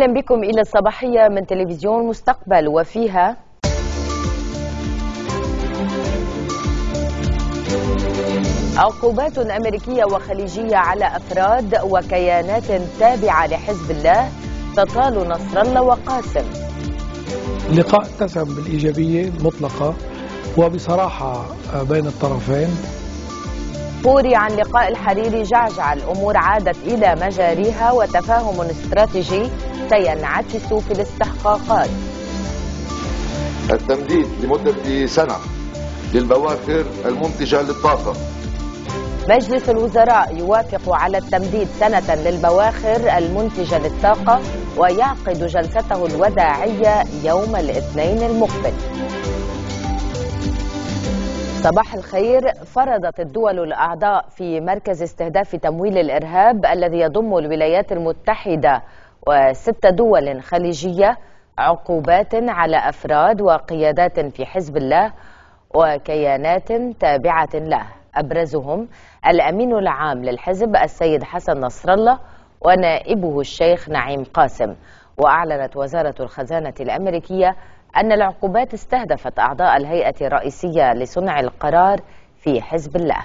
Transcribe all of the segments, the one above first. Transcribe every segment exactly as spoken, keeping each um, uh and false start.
أهلا بكم إلى الصباحية من تلفزيون مستقبل، وفيها عقوبات أمريكية وخليجية على أفراد وكيانات تابعة لحزب الله تطال نصر الله وقاسم. اللقاء اتسم بالإيجابية المطلقة وبصراحة بين الطرفين. فوري عن لقاء الحريري جعجع، الأمور عادت إلى مجاريها وتفاهم استراتيجي سينعكس في الاستحقاقات. التمديد لمدة سنة للبواخر المنتجة للطاقة. مجلس الوزراء يوافق على التمديد سنة للبواخر المنتجة للطاقة ويعقد جلسته الوداعية يوم الاثنين المقبل. صباح الخير. فرضت الدول الأعضاء في مركز استهداف تمويل الإرهاب الذي يضم الولايات المتحدة وست دول خليجية عقوبات على أفراد وقيادات في حزب الله وكيانات تابعة له، أبرزهم الأمين العام للحزب السيد حسن نصر الله ونائبه الشيخ نعيم قاسم. وأعلنت وزارة الخزانة الأمريكية أن العقوبات استهدفت أعضاء الهيئة الرئيسية لصنع القرار في حزب الله.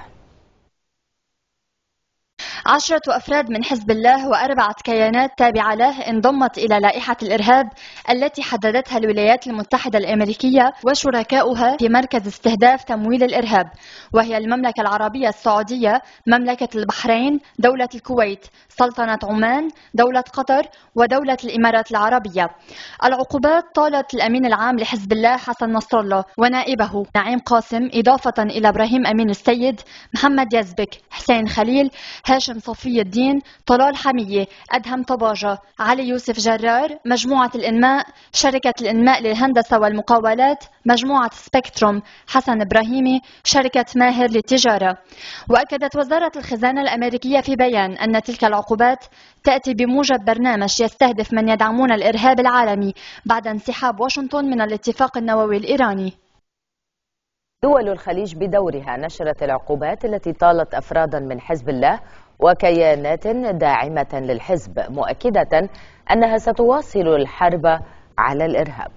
عشرة أفراد من حزب الله وأربعة كيانات تابعة له انضمت إلى لائحة الإرهاب التي حددتها الولايات المتحدة الأمريكية وشركاؤها في مركز استهداف تمويل الإرهاب، وهي المملكة العربية السعودية، مملكة البحرين، دولة الكويت، سلطنة عمان، دولة قطر، ودولة الإمارات العربية. العقوبات طالت الأمين العام لحزب الله حسن نصر الله ونائبه نعيم قاسم، إضافة إلى إبراهيم أمين السيد، محمد يزبك، حسين خليل، هاشم صفي الدين، طلال حمية، أدهم طباجة، علي يوسف جرار، مجموعة الإنماء، شركة الإنماء للهندسة والمقاولات، مجموعة سبيكتروم، حسن إبراهيمي، شركة ماهر للتجارة. وأكدت وزارة الخزانة الأمريكية في بيان أن تلك العقوبات تأتي بموجب برنامج يستهدف من يدعمون الإرهاب العالمي بعد انسحاب واشنطن من الاتفاق النووي الإيراني. دول الخليج بدورها نشرت العقوبات التي طالت أفرادا من حزب الله وكيانات داعمة للحزب، مؤكدة أنها ستواصل الحرب على الإرهاب.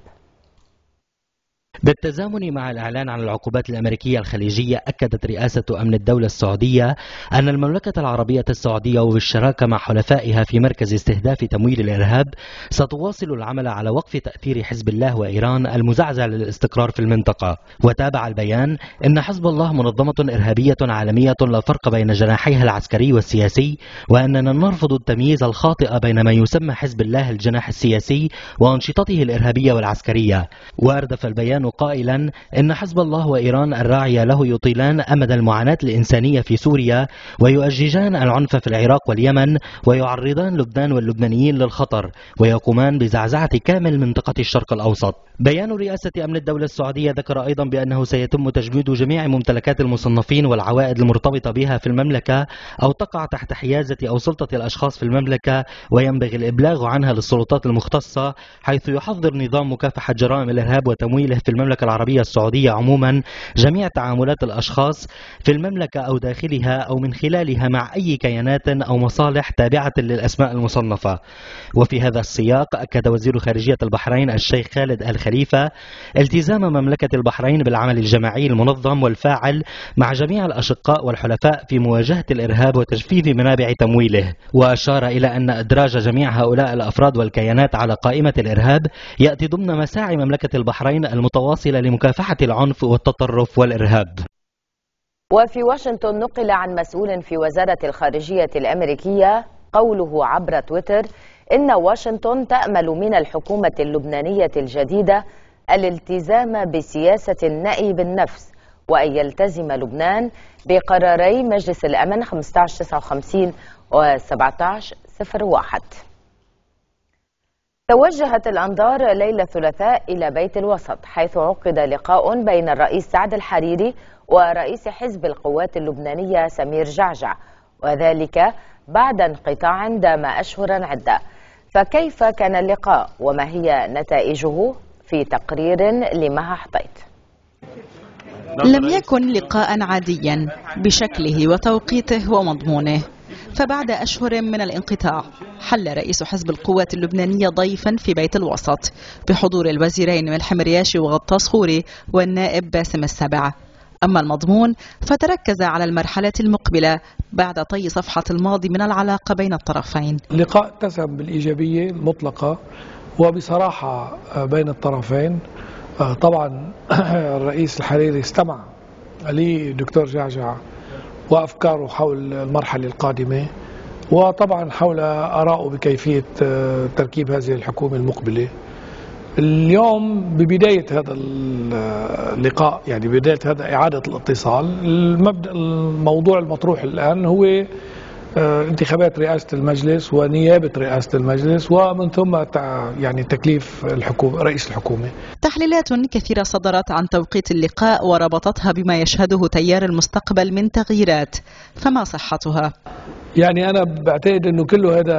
بالتزامن مع الإعلان عن العقوبات الأمريكية الخليجية، أكدت رئاسة أمن الدولة السعودية أن المملكة العربية السعودية وبالشراكة مع حلفائها في مركز استهداف تمويل الإرهاب ستواصل العمل على وقف تأثير حزب الله وإيران المزعزع للاستقرار في المنطقة. وتابع البيان أن حزب الله منظمة إرهابية عالمية لا فرق بين جناحيها العسكري والسياسي، وأننا نرفض التمييز الخاطئ بين ما يسمى حزب الله الجناح السياسي وأنشطته الإرهابية والعسكرية. وأردف البيان قائلا إن حزب الله وإيران الراعية له يطيلان أمد المعاناة الإنسانية في سوريا ويؤججان العنف في العراق واليمن ويعرضان لبنان واللبنانيين للخطر ويقومان بزعزعة كامل منطقة الشرق الأوسط. بيان رئاسة أمن الدولة السعودية ذكر أيضا بأنه سيتم تجميد جميع ممتلكات المصنفين والعوائد المرتبطة بها في المملكة أو تقع تحت حيازة أو سلطة الأشخاص في المملكة، وينبغي الإبلاغ عنها للسلطات المختصة، حيث يحظر نظام مكافحة جرائم الإرهاب وتمويله في المملكة العربية السعودية عموما جميع تعاملات الأشخاص في المملكة أو داخلها أو من خلالها مع أي كيانات أو مصالح تابعة للأسماء المصنفة. وفي هذا السياق أكد وزير خارجية البحرين الشيخ خالد آل خليفة التزام مملكة البحرين بالعمل الجماعي المنظم والفاعل مع جميع الأشقاء والحلفاء في مواجهة الإرهاب وتجفيف منابع تمويله. وأشار إلى أن إدراج جميع هؤلاء الأفراد والكيانات على قائمة الإرهاب يأتي ضمن مساعي مملكة البحرين المتواصلة لمكافحة العنف والتطرف والإرهاب. وفي واشنطن نقل عن مسؤول في وزارة الخارجية الأمريكية قوله عبر تويتر إن واشنطن تأمل من الحكومة اللبنانية الجديدة الالتزام بسياسة النأي بالنفس، وأن يلتزم لبنان بقراري مجلس الأمن خمسة عشر تسعة وخمسين و سبعة عشر صفر واحد. توجهت الأنظار ليلة الثلاثاء إلى بيت الوسط، حيث عقد لقاء بين الرئيس سعد الحريري ورئيس حزب القوات اللبنانية سمير جعجع، وذلك بعد انقطاع دام أشهرا عدة. فكيف كان اللقاء وما هي نتائجه؟ في تقرير لمها حطيت. لم يكن لقاء عاديا بشكله وتوقيته ومضمونه، فبعد أشهر من الانقطاع حل رئيس حزب القوات اللبنانية ضيفا في بيت الوسط بحضور الوزيرين ملحم رياشي وغطاس خوري والنائب باسم السبع. أما المضمون فتركز على المرحلة المقبلة بعد طي صفحة الماضي من العلاقة بين الطرفين. اللقاء اتسم بالإيجابية المطلقة وبصراحة بين الطرفين. طبعا الرئيس الحريري استمع لدكتور جعجع وأفكاره حول المرحلة القادمة، وطبعا حول آراءه بكيفية تركيب هذه الحكومة المقبلة. اليوم ببداية هذا اللقاء، يعني بداية هذا إعادة الاتصال، المبدأ الموضوع المطروح الآن هو انتخابات رئاسة المجلس ونيابة رئاسة المجلس، ومن ثم يعني تكليف الحكومة رئيس الحكومة. تحليلات كثيرة صدرت عن توقيت اللقاء وربطتها بما يشهده تيار المستقبل من تغييرات، فما صحتها؟ يعني أنا بعتقد أنه كله هذا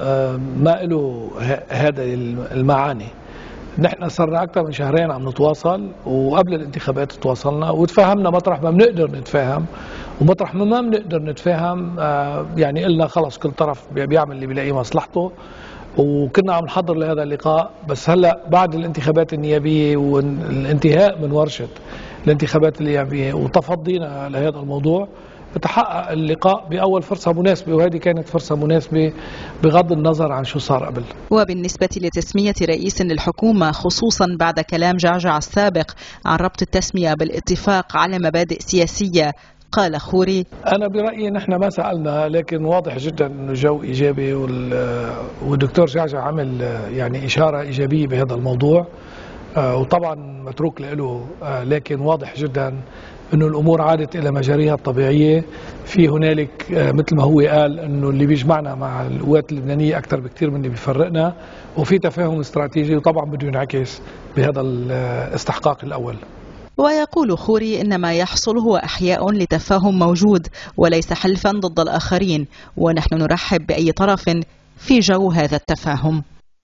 ما له هذا المعاني. نحن صرنا أكثر من شهرين عم نتواصل، وقبل الانتخابات تواصلنا وتفاهمنا مطرح ما بنقدر نتفاهم، ومطرح ما ما بنقدر نتفاهم يعني قلنا خلص كل طرف بيعمل اللي بيلاقيه مصلحته، وكنا عم نحضر لهذا اللقاء. بس هلا بعد الانتخابات النيابية والانتهاء من ورشة الانتخابات النيابية وتفضينا لهذا الموضوع، تحقق اللقاء بأول فرصة مناسبة، وهذه كانت فرصة مناسبة بغض النظر عن شو صار قبل. وبالنسبة لتسمية رئيس للحكومة، خصوصا بعد كلام جعجع السابق عن ربط التسمية بالاتفاق على مبادئ سياسية، قال خوري: أنا برأيي نحن ما سألنا، لكن واضح جدا أنه جو إيجابي، والدكتور جعجع عمل يعني إشارة إيجابية بهذا الموضوع، وطبعا متروك له، لكن واضح جدا انه الامور عادت الى مجاريها الطبيعيه. في هنالك مثل ما هو قال انه اللي بيجمعنا مع القوات اللبنانيه اكثر بكثير من اللي بيفرقنا، وفي تفاهم استراتيجي، وطبعا بده ينعكس بهذا الاستحقاق الاول. ويقول خوري إن ما يحصل هو إحياء لتفاهم موجود وليس حلفا ضد الآخرين، ونحن نرحب بأي طرف في جو هذا التفاهم.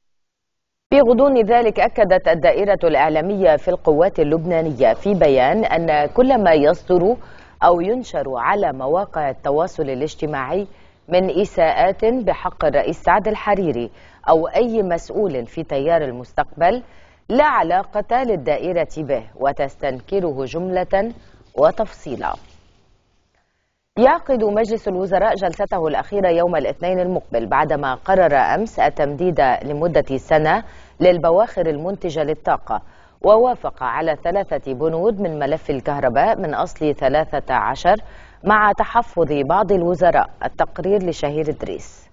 في غضون ذلك أكدت الدائرة الإعلامية في القوات اللبنانية في بيان أن كل ما يصدر أو ينشر على مواقع التواصل الاجتماعي من إساءات بحق الرئيس سعد الحريري أو أي مسؤول في تيار المستقبل لا علاقة للدائرة به، وتستنكره جملة وتفصيلا. يعقد مجلس الوزراء جلسته الأخيرة يوم الاثنين المقبل بعدما قرر أمس التمديد لمدة سنة للبواخر المنتجة للطاقة، ووافق على ثلاثة بنود من ملف الكهرباء من أصل ثلاثة عشر مع تحفظ بعض الوزراء. التقرير لشهير إدريس.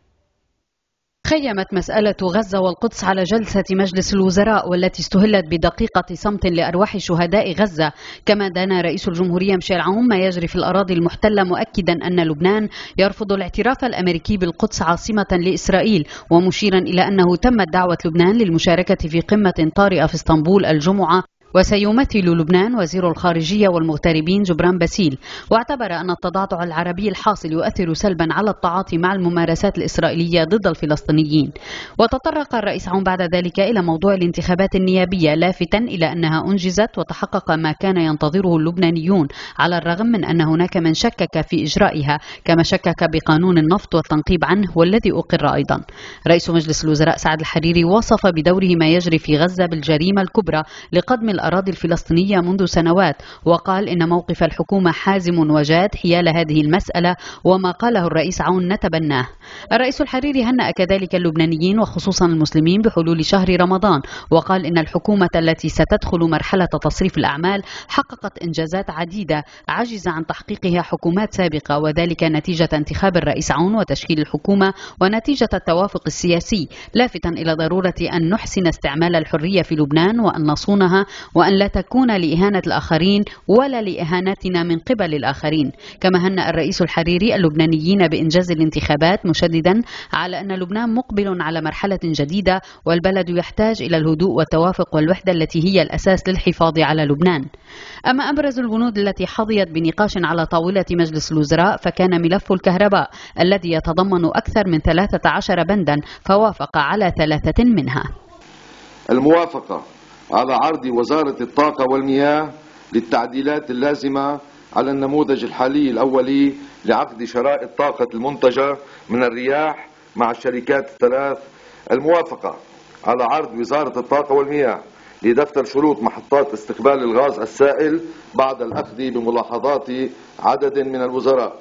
خيمت مسألة غزة والقدس على جلسة مجلس الوزراء، والتي استهلت بدقيقة صمت لأرواح شهداء غزة. كما دان رئيس الجمهورية ميشيل عون ما يجري في الأراضي المحتلة، مؤكدا أن لبنان يرفض الاعتراف الأمريكي بالقدس عاصمة لإسرائيل، ومشيرا إلى أنه تمت دعوة لبنان للمشاركة في قمة طارئة في اسطنبول الجمعة، وسيمثل لبنان وزير الخارجية والمغتربين جبران باسيل. واعتبر أن التضعضع العربي الحاصل يؤثر سلبا على التعاطي مع الممارسات الإسرائيلية ضد الفلسطينيين. وتطرق الرئيس عون بعد ذلك إلى موضوع الانتخابات النيابية، لافتا إلى أنها أنجزت وتحقق ما كان ينتظره اللبنانيون، على الرغم من أن هناك من شكك في إجرائها، كما شكك بقانون النفط والتنقيب عنه والذي أقر أيضا. رئيس مجلس الوزراء سعد الحريري وصف بدوره ما يجري في غزة بالجريمة الكبرى لقدم الأراضي الفلسطينية منذ سنوات، وقال إن موقف الحكومة حازم وجاد حيال هذه المسألة، وما قاله الرئيس عون نتبناه. الرئيس الحريري هنأ كذلك اللبنانيين وخصوصا المسلمين بحلول شهر رمضان، وقال إن الحكومة التي ستدخل مرحلة تصريف الأعمال حققت إنجازات عديدة عجز عن تحقيقها حكومات سابقة، وذلك نتيجة انتخاب الرئيس عون وتشكيل الحكومة ونتيجة التوافق السياسي، لافتا إلى ضرورة أن نحسن استعمال الحرية في لبنان وأن نصونها، وأن لا تكون لإهانة الآخرين ولا لإهانتنا من قبل الآخرين. كما هنأ الرئيس الحريري اللبنانيين بإنجاز الانتخابات، مشددا على أن لبنان مقبل على مرحلة جديدة، والبلد يحتاج إلى الهدوء والتوافق والوحدة التي هي الأساس للحفاظ على لبنان. أما أبرز البنود التي حظيت بنقاش على طاولة مجلس الوزراء فكان ملف الكهرباء الذي يتضمن أكثر من ثلاثة عشر بندا، فوافق على ثلاثة منها. الموافقة على عرض وزارة الطاقة والمياه للتعديلات اللازمة على النموذج الحالي الأولي لعقد شرائط طاقة المنتجة من الرياح مع الشركات الثلاث. الموافقة على عرض وزارة الطاقة والمياه لدفتر شروط محطات استقبال الغاز السائل بعد الأخذ بملاحظات عدد من الوزراء.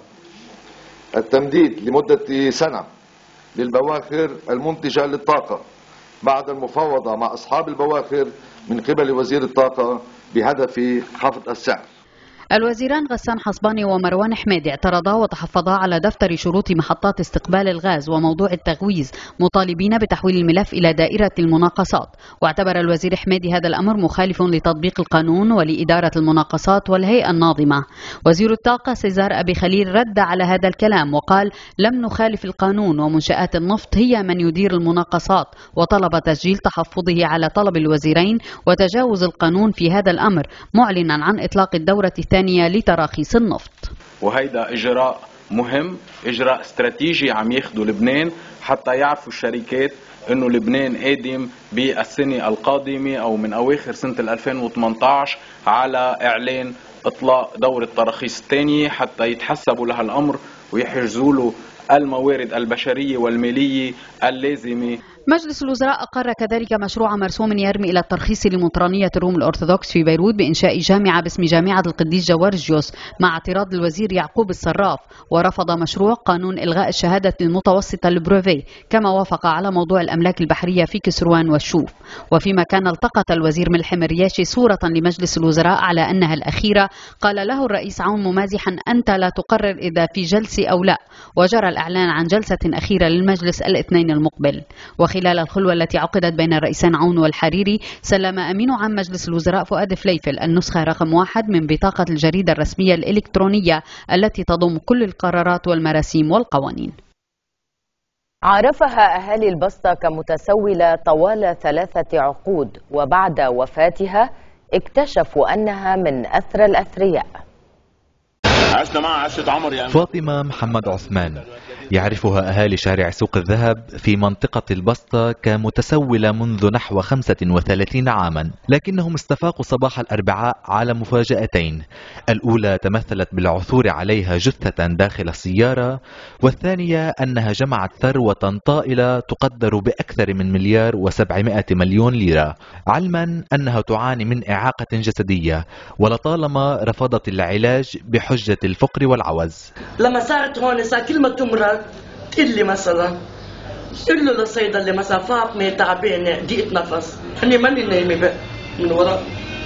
التمديد لمدة سنة للبواخر المنتجة للطاقة بعد المفاوضة مع أصحاب البواخر من قبل وزير الطاقة بهدف خفض السعر. الوزيران غسان حصباني ومروان حميدي اعترضا وتحفظا على دفتر شروط محطات استقبال الغاز وموضوع التغويز، مطالبين بتحويل الملف إلى دائرة المناقصات. واعتبر الوزير حميدي هذا الأمر مخالف لتطبيق القانون ولإدارة المناقصات والهيئة الناظمة. وزير الطاقة سيزار أبي خليل رد على هذا الكلام وقال: لم نخالف القانون، ومنشآت النفط هي من يدير المناقصات، وطلب تسجيل تحفظه على طلب الوزيرين وتجاوز القانون في هذا الأمر، معلنا عن إطلاق الدورة الثانية لتراخيص النفط. وهيدا إجراء مهم، إجراء استراتيجي عم ياخده لبنان حتى يعرفوا الشركات إنه لبنان قادم بالسنة القادمة أو من أواخر سنة ألفين وثمانية عشر على إعلان إطلاق دورة تراخيص الثانية حتى يتحسبوا لها الأمر ويحجزوا له الموارد البشرية والمالية اللازمة. مجلس الوزراء أقر كذلك مشروع مرسوم يرمي إلى الترخيص لمطرانية الروم الأرثوذكس في بيروت بإنشاء جامعة باسم جامعة القديس جوارجيوس مع اعتراض الوزير يعقوب الصراف، ورفض مشروع قانون إلغاء الشهادة المتوسطة البروفي، كما وافق على موضوع الأملاك البحرية في كسروان والشوف. وفيما كان التقط الوزير ملحم الرياشي صورة لمجلس الوزراء على أنها الأخيرة، قال له الرئيس عون ممازحا: أنت لا تقرر إذا في جلسة أو لا. وجرى الإعلان عن جلسة أخيرة للمجلس الاثنين المقبل. خلال الخلوة التي عقدت بين الرئيسين عون والحريري، سلم أمين عام مجلس الوزراء فؤاد فليفل النسخة رقم واحد من بطاقة الجريدة الرسمية الإلكترونية التي تضم كل القرارات والمراسيم والقوانين. عرفها أهالي البسطة كمتسولة طوال ثلاثة عقود، وبعد وفاتها اكتشفوا أنها من أثرى الأثرياء. عشنا معها عشرة عمر يعني. فاطمة محمد عثمان يعرفها أهالي شارع سوق الذهب في منطقة البسطة كمتسولة منذ نحو خمسة وثلاثين عاما، لكنهم استفاقوا صباح الأربعاء على مفاجأتين. الأولى تمثلت بالعثور عليها جثة داخل السيارة، والثانية أنها جمعت ثروة طائلة تقدر بأكثر من مليار وسبعمائة مليون ليرة، علما أنها تعاني من إعاقة جسدية ولطالما رفضت العلاج بحجة الفقر والعوز. لما صارت هون صار كل ما تمرض تقول لي مثلا قل له للصيدلي مثلا فاطمه تعبانه ضيقه نفس، هني ماني نايمه بقى من وراء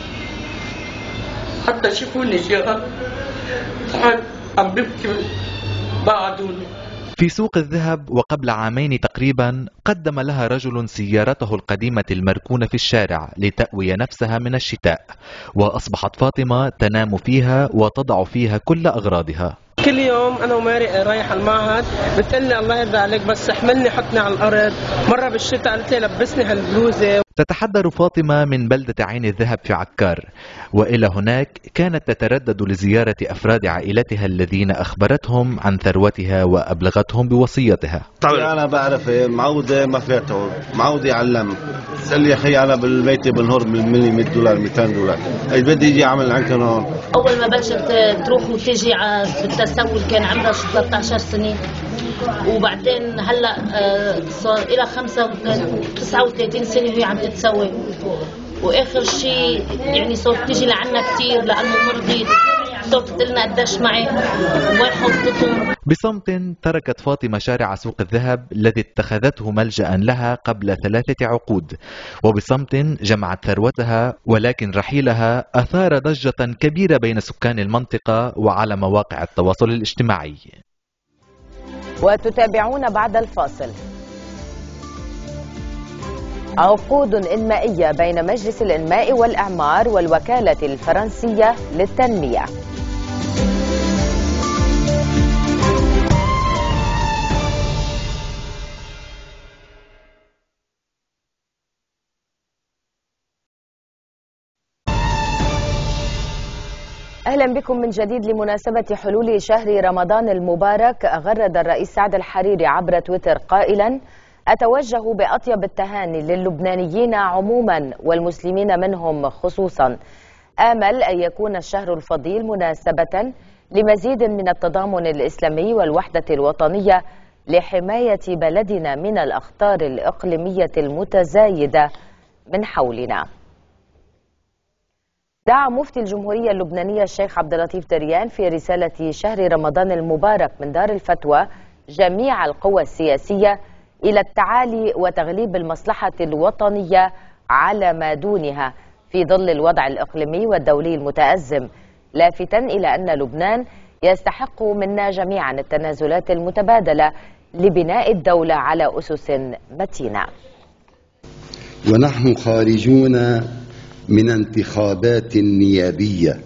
حتى شافوني شيئا عم ببكي بعدوني. في سوق الذهب وقبل عامين تقريبا قدم لها رجل سيارته القديمة المركونة في الشارع لتأوي نفسها من الشتاء، وأصبحت فاطمة تنام فيها وتضع فيها كل أغراضها. كل يوم أنا وماري رايح المعهد بتقلي الله يرضى عليك بس احملني حطني على الأرض. مرة بالشتاء قالت لي لبسني هالبلوزة. تتحدر فاطمة من بلدة عين الذهب في عكار، وإلى هناك كانت تتردد لزيارة أفراد عائلتها الذين أخبرتهم عن ثروتها وأبلغتهم بوصيتها. أنا بعرف معودة ما فيها تعود، معودة علم سأل لي أخي أنا بالبيت بنهر بالملي مية دولار مئتين دولار، أي بدي يجي أعمل عنك هون. أول ما بلشت تروح وتيجي بالتسول كان عمرها ثلاثة عشر سنة، وبعدين هلا صار إلى خمسة وتسعة وثلاثين سنة وهي عم تتسوي، واخر شيء يعني صرت تيجي لعنا كثير لانه مرضي، صرت تقلنا قديش معي وين حطتهم. بصمت تركت فاطمة شارع سوق الذهب الذي اتخذته ملجأ لها قبل ثلاثة عقود، وبصمت جمعت ثروتها، ولكن رحيلها أثار ضجة كبيرة بين سكان المنطقة وعلى مواقع التواصل الاجتماعي. وتتابعون بعد الفاصل. عقود إنمائية بين مجلس الإنماء والإعمار والوكالة الفرنسية للتنمية. أهلا بكم من جديد. لمناسبة حلول شهر رمضان المبارك غرد الرئيس سعد الحريري عبر تويتر قائلا: أتوجه بأطيب التهاني للبنانيين عموما والمسلمين منهم خصوصا. آمل أن يكون الشهر الفضيل مناسبة لمزيد من التضامن الإسلامي والوحدة الوطنية لحماية بلدنا من الأخطار الإقليمية المتزايدة من حولنا. دعا مفتي الجمهورية اللبنانية الشيخ عبد اللطيف دريان في رسالة شهر رمضان المبارك من دار الفتوى جميع القوى السياسية إلى التعالي وتغليب المصلحة الوطنية على ما دونها في ظل الوضع الإقليمي والدولي المتأزم، لافتا إلى أن لبنان يستحق منا جميعا التنازلات المتبادلة لبناء الدولة على أسس متينة. ونحن خارجون من انتخابات نيابية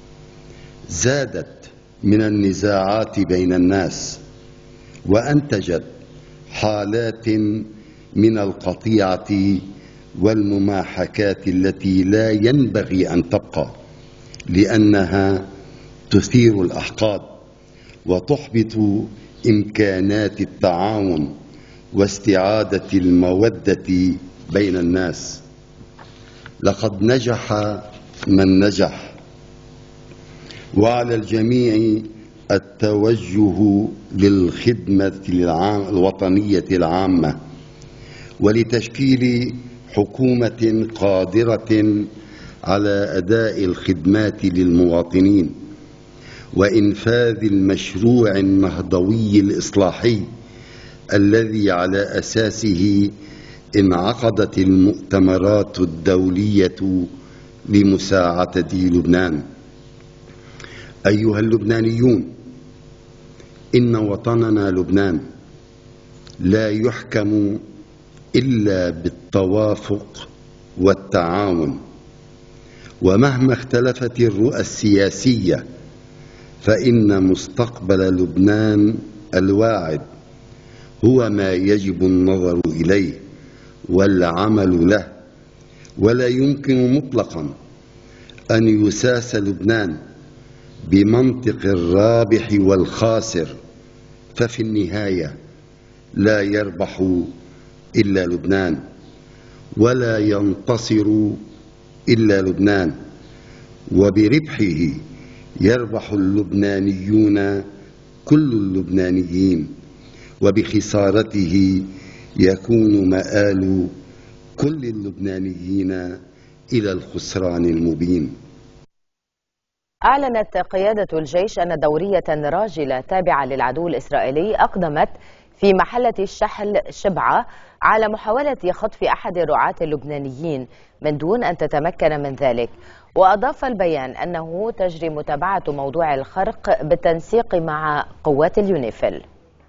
زادت من النزاعات بين الناس وأنتجت حالات من القطيعة والمماحكات التي لا ينبغي أن تبقى، لأنها تثير الأحقاد وتحبط إمكانات التعاون واستعادة المودة بين الناس. لقد نجح من نجح، وعلى الجميع التوجه للخدمة الوطنية العامة ولتشكيل حكومة قادرة على أداء الخدمات للمواطنين وإنفاذ المشروع النهضوي الإصلاحي الذي على أساسه انعقدت المؤتمرات الدولية لمساعدة لبنان. أيها اللبنانيون، إن وطننا لبنان لا يحكم إلا بالتوافق والتعاون، ومهما اختلفت الرؤى السياسية فإن مستقبل لبنان الواعد هو ما يجب النظر إليه والعمل له، ولا يمكن مطلقا أن يساس لبنان بمنطق الرابح والخاسر، ففي النهاية لا يربح إلا لبنان ولا ينتصر إلا لبنان، وبربحه يربح اللبنانيون كل اللبنانيين، وبخسارته يكون مآل كل اللبنانيين إلى الخسران المبين. أعلنت قيادة الجيش أن دورية راجلة تابعة للعدو الإسرائيلي أقدمت في محلة الشحل شبعة على محاولة خطف أحد الرعاة اللبنانيين من دون أن تتمكن من ذلك. وأضاف البيان أنه تجري متابعة موضوع الخرق بالتنسيق مع قوات اليونيفيل.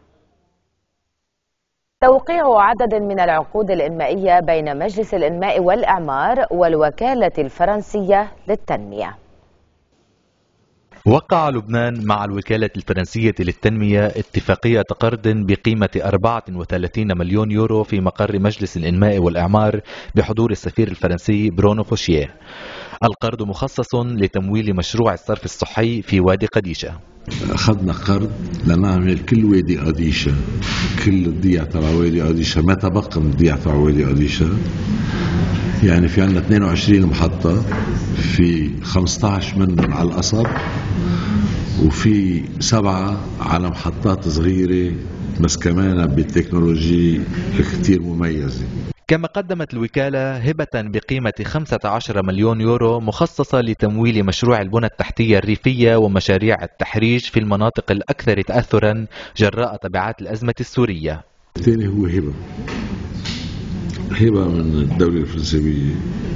توقيع عدد من العقود الإنمائية بين مجلس الإنماء والإعمار والوكالة الفرنسية للتنمية. وقع لبنان مع الوكالة الفرنسية للتنمية اتفاقية قرض بقيمة أربعة وثلاثين مليون يورو في مقر مجلس الإنماء والإعمار بحضور السفير الفرنسي برونو فوشيه. القرض مخصص لتمويل مشروع الصرف الصحي في وادي قديشة. أخذنا قرض لنعمل كل وادي قديشة، كل الضيع تبع وادي قديشة، ما تبقى من الضيع تبع وادي قديشة. يعني في عندنا اثنين وعشرين محطة، في خمسة عشر منهم على القصب، وفي سبعة على محطات صغيرة بس كمان بتكنولوجي كتير مميزة. كما قدمت الوكالة هبة بقيمة خمسة عشر مليون يورو مخصصة لتمويل مشروع البنى التحتية الريفية ومشاريع التحريج في المناطق الأكثر تأثرا جراء تبعات الأزمة السورية. الثاني هو هبة هبة من الدولة الفرنسية،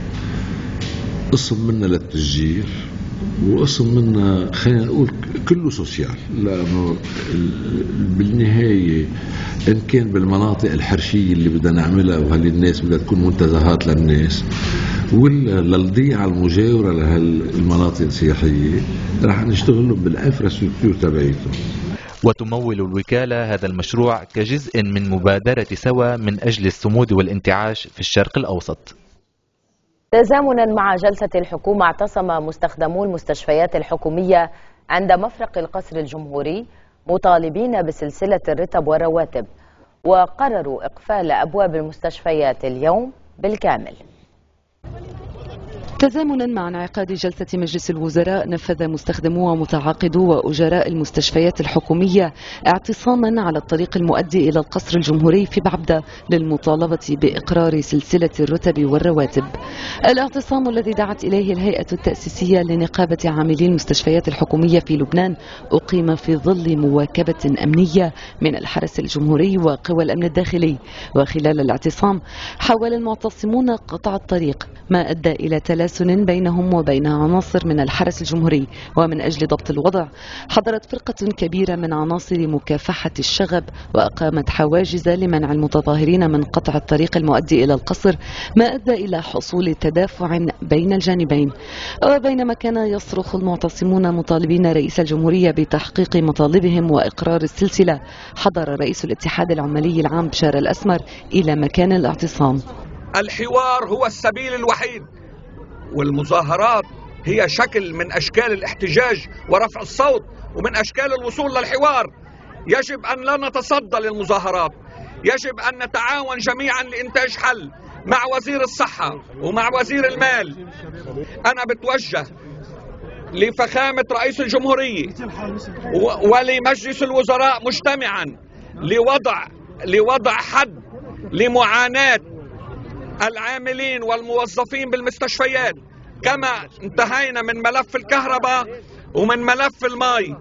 قسم منا للتشجير وقسم منا خلينا نقول كله سوسيال، لأنه بالنهاية إن كان بالمناطق الحرشية اللي بدنا نعملها وهاللي الناس بدها تكون منتزهات للناس، ولا للضيعة المجاورة لهالمناطق السياحية رح نشتغل بالانفراستراكشر تبعيته. وتمول الوكالة هذا المشروع كجزء من مبادرة سوا من أجل الصمود والانتعاش في الشرق الأوسط. تزامنا مع جلسة الحكومة، اعتصم مستخدمو المستشفيات الحكومية عند مفرق القصر الجمهوري مطالبين بسلسلة الرتب والرواتب، وقرروا إقفال أبواب المستشفيات اليوم بالكامل. تزامنا مع انعقاد جلسة مجلس الوزراء، نفذ مستخدمو ومتعاقدو وأجراء المستشفيات الحكومية اعتصاما على الطريق المؤدي إلى القصر الجمهوري في بعبدة للمطالبة بإقرار سلسلة الرتب والرواتب. الاعتصام الذي دعت إليه الهيئة التأسيسية لنقابة عاملي المستشفيات الحكومية في لبنان أقيم في ظل مواكبة أمنية من الحرس الجمهوري وقوى الأمن الداخلي. وخلال الاعتصام حاول المعتصمون قطع الطريق، ما أدى إلى تلاسن بينهم وبين عناصر من الحرس الجمهوري. ومن أجل ضبط الوضع حضرت فرقة كبيرة من عناصر مكافحة الشغب وأقامت حواجز لمنع المتظاهرين من قطع الطريق المؤدي إلى القصر، ما أدى إلى حصول تدافع بين الجانبين. وبينما كان يصرخ المعتصمون مطالبين رئيس الجمهورية بتحقيق مطالبهم وإقرار السلسلة، حضر رئيس الاتحاد العمالي العام بشار الأسمر إلى مكان الاعتصام. الحوار هو السبيل الوحيد، والمظاهرات هي شكل من أشكال الاحتجاج ورفع الصوت ومن أشكال الوصول للحوار. يجب أن لا نتصدى للمظاهرات، يجب أن نتعاون جميعا لإنتاج حل مع وزير الصحة ومع وزير المال. أنا بتوجه لفخامة رئيس الجمهورية ولمجلس الوزراء مجتمعا لوضع لوضع حد لمعاناة العاملين والموظفين بالمستشفيات، كما انتهينا من ملف الكهرباء ومن ملف الماء.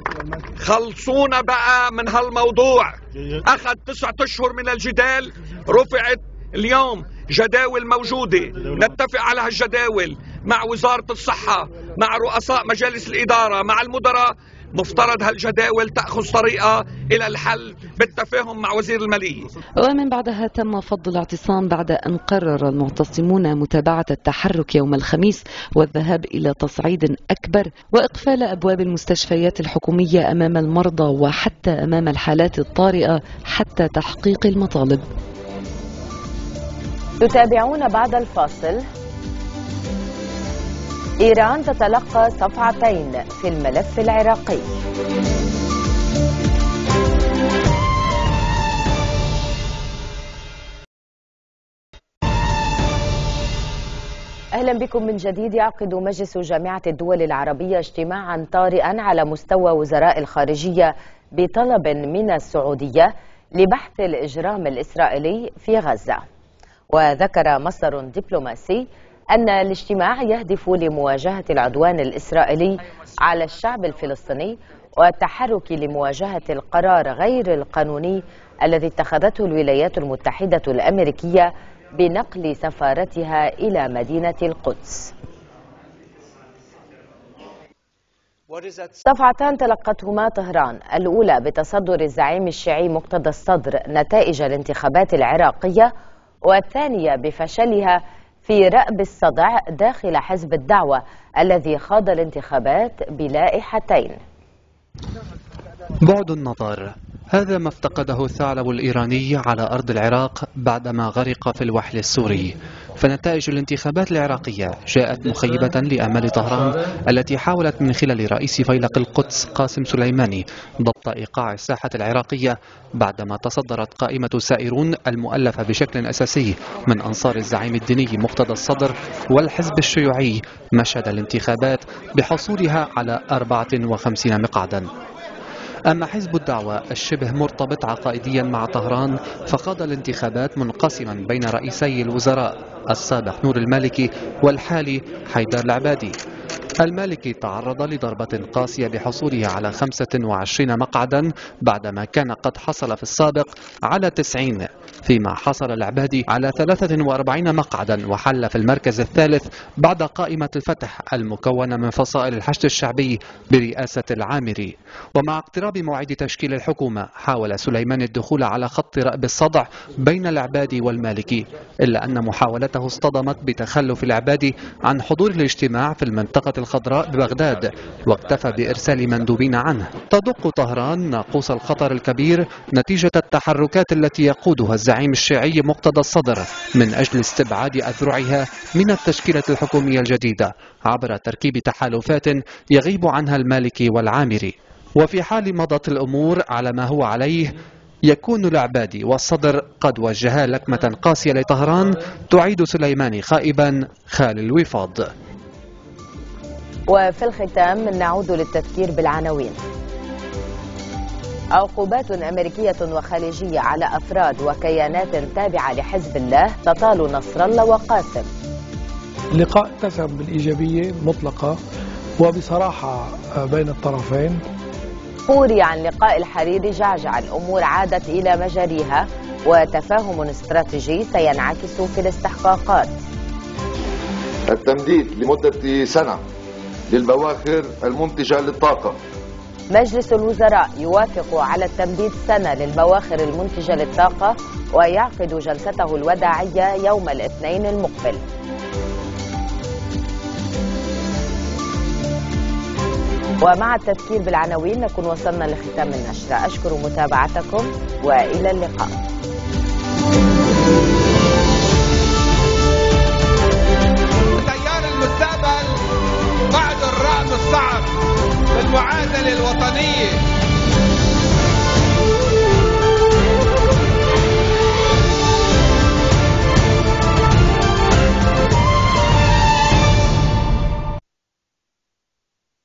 خلصونا بقى من هالموضوع، أخذ تسعة أشهر من الجدال، رفعت اليوم جداول موجودة، نتفق على هالجداول مع وزارة الصحة، مع رؤساء مجالس الإدارة، مع المدراء. مفترض هالجداول تأخذ طريقة إلى الحل بالتفاهم مع وزير المالية. ومن بعدها تم فض الاعتصام بعد أن قرر المعتصمون متابعة التحرك يوم الخميس والذهاب إلى تصعيد أكبر وإقفال أبواب المستشفيات الحكومية أمام المرضى وحتى أمام الحالات الطارئة حتى تحقيق المطالب. تتابعون بعد الفاصل. إيران تتلقى صفعتين في الملف العراقي. أهلا بكم من جديد. يعقد مجلس جامعة الدول العربية اجتماعا طارئا على مستوى وزراء الخارجية بطلب من السعودية لبحث الإجرام الإسرائيلي في غزة. وذكر مصدر دبلوماسي أن الاجتماع يهدف لمواجهة العدوان الإسرائيلي على الشعب الفلسطيني والتحرك لمواجهة القرار غير القانوني الذي اتخذته الولايات المتحدة الأمريكية بنقل سفارتها إلى مدينة القدس. صفعتان تلقتهما طهران، الأولى بتصدر الزعيم الشيعي مقتدى الصدر نتائج الانتخابات العراقية، والثانية بفشلها في رأب الصدع داخل حزب الدعوة الذي خاض الانتخابات بلائحتين. بعد النظر، هذا ما افتقده الثعلب الإيراني على أرض العراق بعدما غرق في الوحل السوري. فنتائج الانتخابات العراقية جاءت مخيبة لآمال طهران التي حاولت من خلال رئيس فيلق القدس قاسم سليماني ضبط إيقاع الساحة العراقية بعدما تصدرت قائمة سائرون المؤلفة بشكل أساسي من أنصار الزعيم الديني مقتدى الصدر والحزب الشيوعي مشهد الانتخابات بحصولها على أربعة وخمسين مقعدا. أما حزب الدعوة الشبه مرتبط عقائديا مع طهران فخاض الانتخابات منقسما بين رئيسي الوزراء السابق نور المالكي والحالي حيدر العبادي. المالكي تعرض لضربة قاسية بحصوله على خمسة وعشرين مقعدا بعدما كان قد حصل في السابق على تسعين، فيما حصل العبادي على ثلاثة وأربعين مقعدا وحل في المركز الثالث بعد قائمة الفتح المكونة من فصائل الحشد الشعبي برئاسة العامري. ومع اقتراب موعد تشكيل الحكومة حاول سليمان الدخول على خط رأب الصدع بين العبادي والمالكي، إلا أن محاولته اصطدمت بتخلف العبادي عن حضور الاجتماع في المنطقة الخضراء ببغداد واكتفى بإرسال مندوبين عنه. تدق طهران ناقوس الخطر الكبير نتيجة التحركات التي يقودها الزعيم الشيعي مقتدى الصدر من أجل استبعاد أذرعها من التشكيلة الحكومية الجديدة عبر تركيب تحالفات يغيب عنها المالكي والعامري. وفي حال مضت الأمور على ما هو عليه يكون العبادي والصدر قد وجها لكمة قاسية لطهران تعيد سليماني خائبا خال الوفاض. وفي الختام نعود للتذكير بالعناوين. عقوبات أمريكية وخليجية على أفراد وكيانات تابعة لحزب الله تطال نصر الله وقاسم. اللقاء اتسم بالإيجابية مطلقة وبصراحة بين الطرفين. حوري عن لقاء الحريري جعجع الأمور عادت إلى مجاريها وتفاهم استراتيجي سينعكس في الاستحقاقات. التمديد لمدة سنة للبواخر المنتجة للطاقة. مجلس الوزراء يوافق على التمديد سنة للبواخر المنتجة للطاقة ويعقد جلسته الوداعية يوم الاثنين المقبل. ومع التذكير بالعناوين نكون وصلنا لختام النشرة. أشكر متابعتكم وإلى اللقاء. تيار المستقبل بعد الرعب الصعب بالمعادلة الوطنية